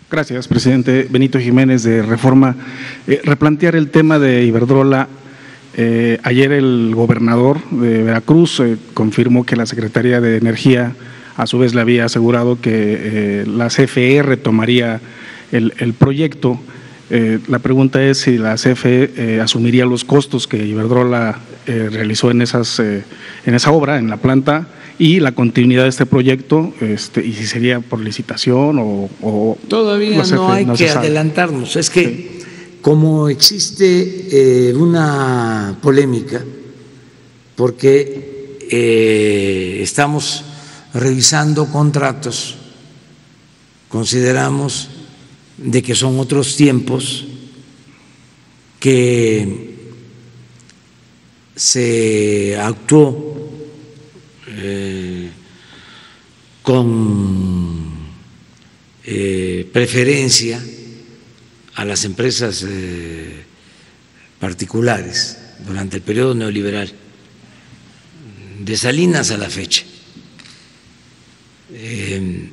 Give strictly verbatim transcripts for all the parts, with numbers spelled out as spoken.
Gracias, presidente. Benito Jiménez, de Reforma. Eh, replantear el tema de Iberdrola. Eh, ayer el gobernador de Veracruz eh, confirmó que la Secretaría de Energía a su vez le había asegurado que eh, la C F E retomaría el, el proyecto. Eh, la pregunta es si la C F E eh, asumiría los costos que Iberdrola eh, realizó en, esas, eh, en esa obra, en la planta, y la continuidad de este proyecto, este, y si sería por licitación o… o Todavía no hay no que adelantarnos. Es que sí, como existe eh, una polémica, porque eh, estamos revisando contratos, consideramos de que son otros tiempos, que se actuó eh, con eh, preferencia a las empresas eh, particulares durante el periodo neoliberal, de Salinas a la fecha. Eh,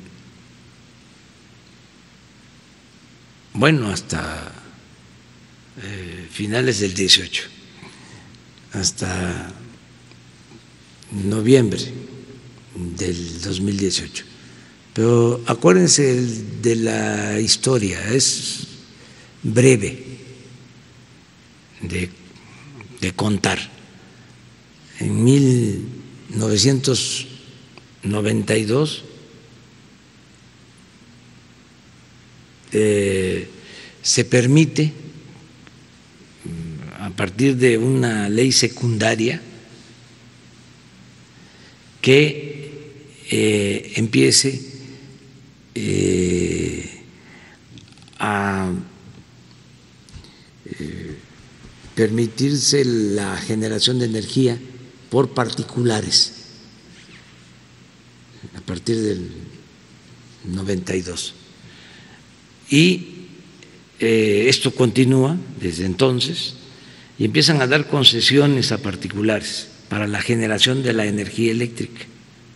bueno, hasta eh, finales del dieciocho, hasta noviembre del dos mil dieciocho. Pero acuérdense de la historia, es breve de, de contar. En mil novecientos noventa y dos Eh, se permite, a partir de una ley secundaria, que eh, empiece eh, a eh, permitirse la generación de energía por particulares a partir del noventa y dos. Y eh, esto continúa desde entonces y empiezan a dar concesiones a particulares para la generación de la energía eléctrica.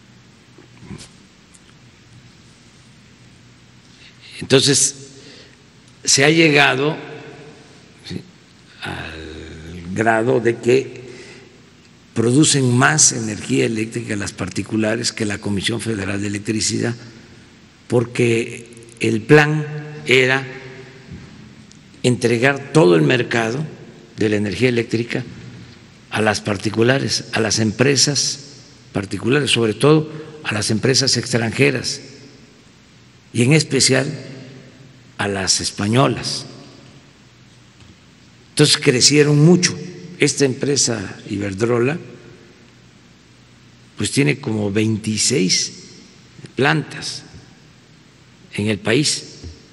Entonces, se ha llegado, ¿sí?, al grado de que producen más energía eléctrica las particulares que la Comisión Federal de Electricidad, porque el plan era entregar todo el mercado de la energía eléctrica a las particulares, a las empresas particulares, sobre todo a las empresas extranjeras y en especial a las españolas. Entonces crecieron mucho. Esta empresa Iberdrola pues tiene como veintiséis plantas en el país.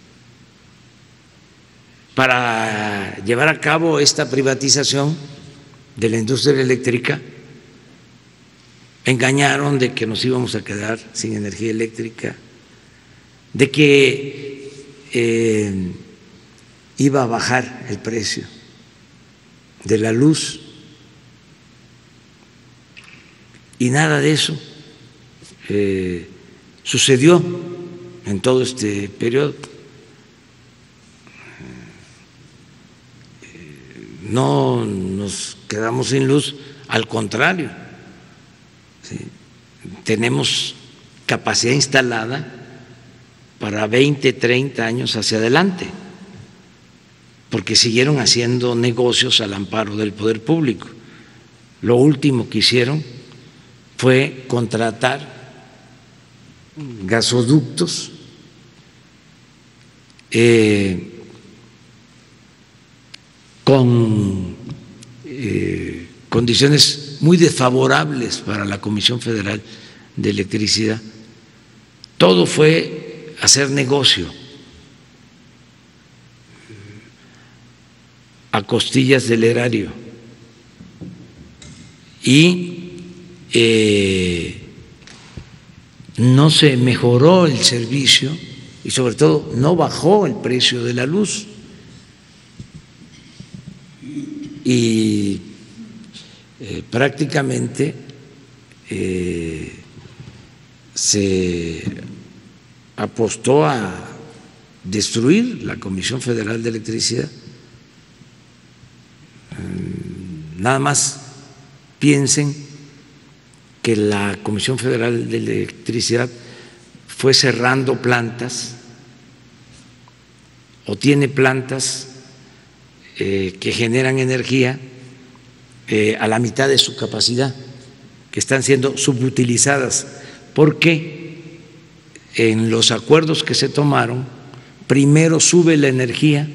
Para llevar a cabo esta privatización de la industria eléctrica, engañaron de que nos íbamos a quedar sin energía eléctrica, de que eh, iba a bajar el precio de la luz, y nada de eso eh, sucedió en todo este periodo. No nos quedamos sin luz, al contrario, ¿sí?, tenemos capacidad instalada para veinte, treinta años hacia adelante, porque siguieron haciendo negocios al amparo del poder público. Lo último que hicieron fue contratar gasoductos eh, con eh, condiciones muy desfavorables para la Comisión Federal de Electricidad. Todo fue hacer negocio a costillas del erario y eh, no se mejoró el servicio y sobre todo no bajó el precio de la luz. Y eh, prácticamente eh, se apostó a destruir la Comisión Federal de Electricidad. Nada más piensen que la Comisión Federal de Electricidad fue cerrando plantas o tiene plantas eh, que generan energía eh, a la mitad de su capacidad, que están siendo subutilizadas, porque en los acuerdos que se tomaron, primero sube la energía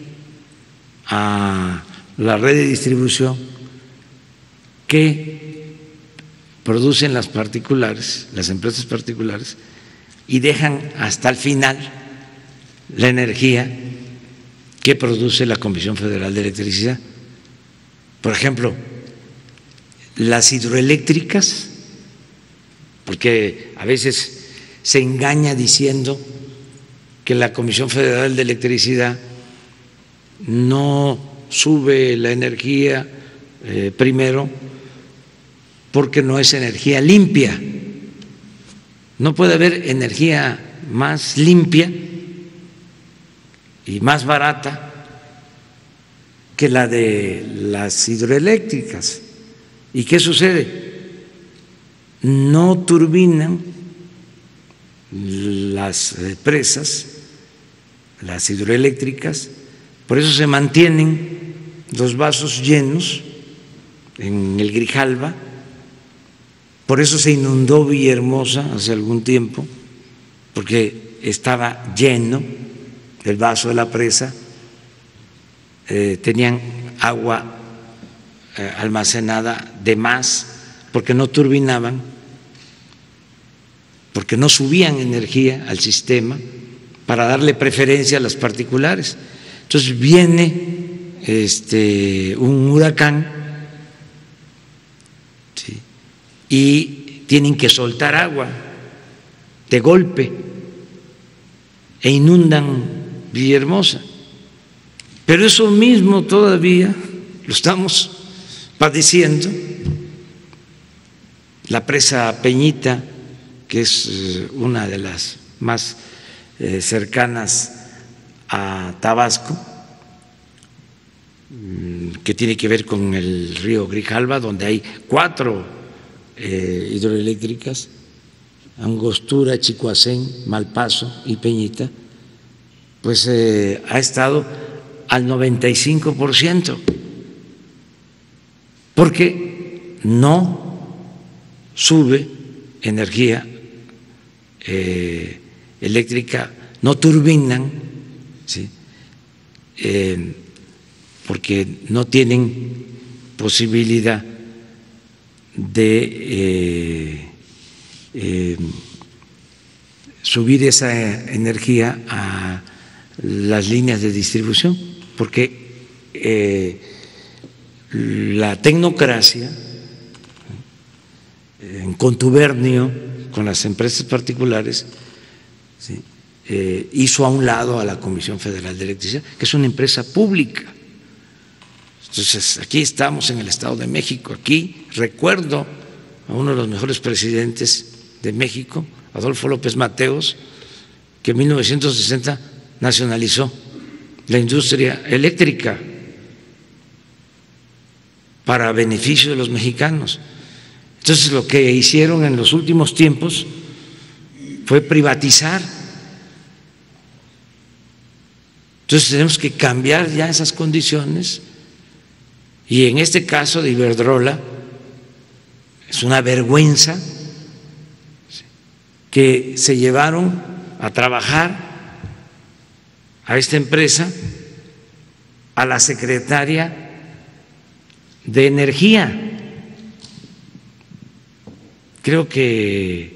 a la red de distribución que producen las particulares, las empresas particulares, y dejan hasta el final la energía que produce la Comisión Federal de Electricidad. Por ejemplo, las hidroeléctricas, porque a veces se engaña diciendo que la Comisión Federal de Electricidad no sube la energía eh, primero porque no es energía limpia. No puede haber energía más limpia y más barata que la de las hidroeléctricas. ¿Y qué sucede? No turbinan las presas, las hidroeléctricas, por eso se mantienen los vasos llenos en el Grijalba, por eso se inundó Villahermosa hace algún tiempo, porque estaba lleno el vaso de la presa, eh, tenían agua eh, almacenada de más, porque no turbinaban, porque no subían energía al sistema para darle preferencia a las particulares. Entonces viene este, un huracán, ¿sí?, y tienen que soltar agua de golpe e inundan Villahermosa. Pero eso mismo todavía lo estamos padeciendo. La presa Peñita, que es una de las más eh, cercanas a Tabasco, que tiene que ver con el río Grijalba, donde hay cuatro eh, hidroeléctricas, Angostura, Chicoacén, Malpaso y Peñita, pues eh, ha estado al noventa y cinco por ciento, porque no sube energía eh, eléctrica, no turbinan, ¿sí?, eh, porque no tienen posibilidad de eh, eh, subir esa energía a las líneas de distribución, porque eh, la tecnocracia, en contubernio con las empresas particulares, ¿sí?, eh, hizo a un lado a la Comisión Federal de Electricidad, que es una empresa pública. Entonces, aquí estamos en el Estado de México. Aquí recuerdo a uno de los mejores presidentes de México, Adolfo López Mateos, que en mil novecientos sesenta nacionalizó la industria eléctrica para beneficio de los mexicanos. Entonces, lo que hicieron en los últimos tiempos fue privatizar. Entonces, tenemos que cambiar ya esas condiciones. Y en este caso de Iberdrola es una vergüenza que se llevaron a trabajar a esta empresa a la secretaria de Energía. Creo que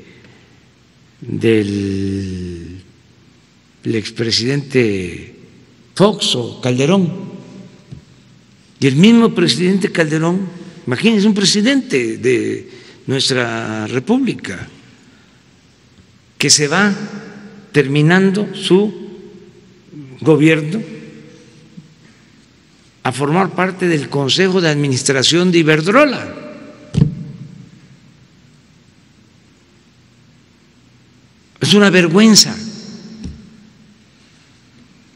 del el expresidente Fox o Calderón. Y el mismo presidente Calderón, imagínense, un presidente de nuestra República que se va terminando su gobierno a formar parte del Consejo de Administración de Iberdrola. Es una vergüenza.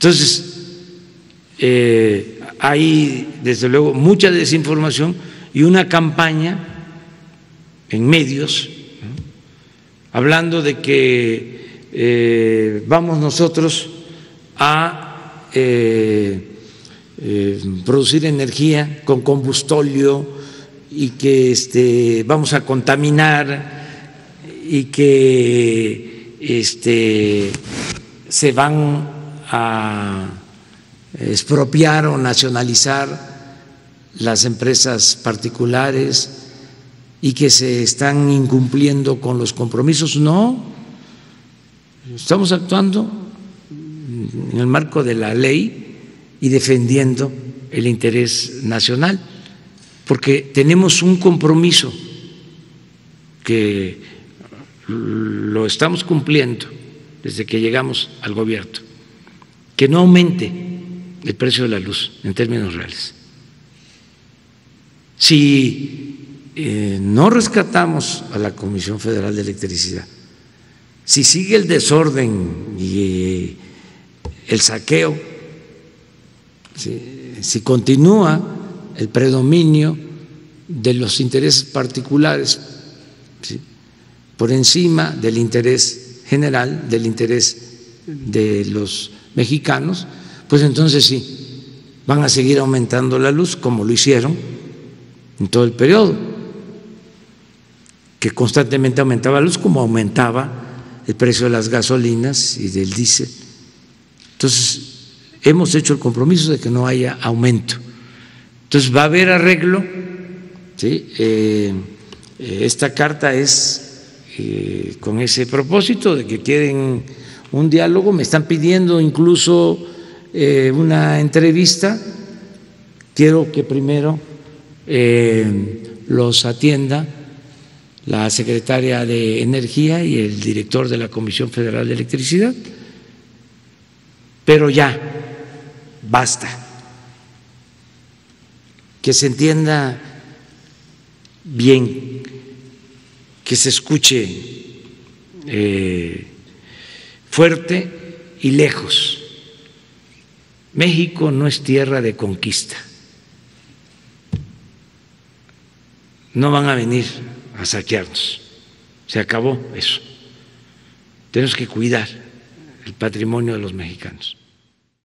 Entonces, eh, hay desde luego mucha desinformación y una campaña en medios, ¿no?, hablando de que eh, vamos nosotros a eh, eh, producir energía con combustóleo y que este, vamos a contaminar y que este, se van a expropiar o nacionalizar las empresas particulares y que se están incumpliendo con los compromisos. No, estamos actuando en el marco de la ley y defendiendo el interés nacional, porque tenemos un compromiso que lo estamos cumpliendo desde que llegamos al gobierno, que no aumente el precio de la luz en términos reales. Si eh, no rescatamos a la Comisión Federal de Electricidad, si sigue el desorden y eh, el saqueo, si, si continúa el predominio de los intereses particulares, ¿sí?, por encima del interés general, del interés de los mexicanos, pues entonces sí, van a seguir aumentando la luz como lo hicieron en todo el periodo, que constantemente aumentaba la luz, como aumentaba el precio de las gasolinas y del diésel. Entonces, hemos hecho el compromiso de que no haya aumento. Entonces, va a haber arreglo, ¿sí? Eh, esta carta es eh, con ese propósito de que quieren un diálogo. Me están pidiendo incluso eh, una entrevista. Quiero que primero eh, los atienda la secretaria de Energía y el director de la Comisión Federal de Electricidad, pero ya basta. Que se entienda bien, que se escuche eh, fuerte y lejos. México no es tierra de conquista. No van a venir a saquearnos. Se acabó eso. Tenemos que cuidar el patrimonio de los mexicanos.